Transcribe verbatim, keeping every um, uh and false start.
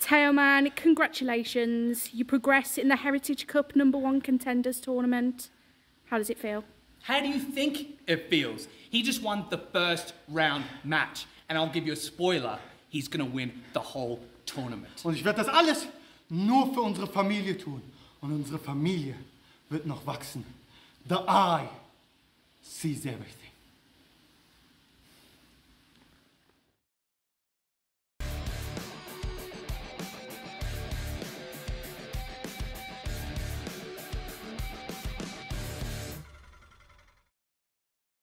Teoman, congratulations. You progress in the Heritage Cup number one contenders tournament. How does it feel? How do you think it feels? He just won the first round match. And I'll give you a spoiler, he's gonna win the whole tournament. Und ich werde das alles nur für unsere Familie tun. Und unsere Familie wird noch wachsen. The eye sees everything.